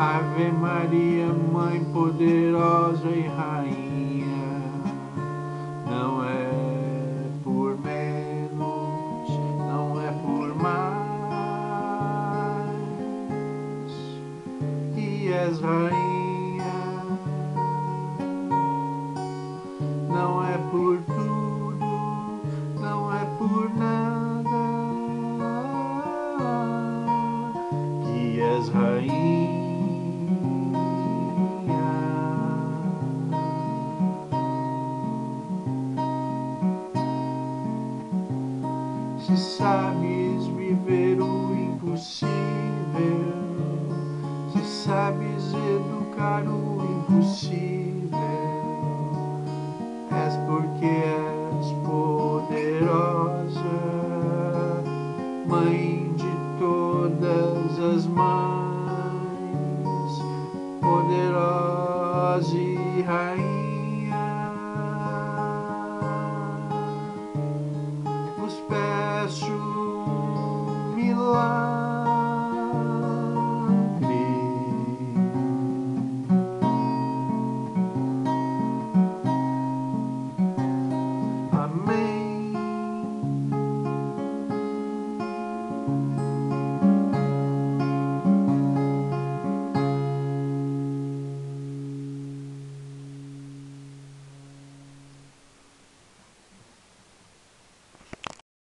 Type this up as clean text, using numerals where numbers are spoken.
Ave Maria, Mãe poderosa e Rainha, não é por menos, não é por mais que és Rainha, não é por tudo, não é por nada que és Rainha. Se sabes viver o impossível, se sabes educar o impossível, és porque és poderosa, Mãe de todas as mães, poderosa e Rainha. Vos peço um milagre. Amém.